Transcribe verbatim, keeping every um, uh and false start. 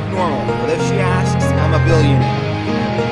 normal, but if she asks, I'm a billionaire.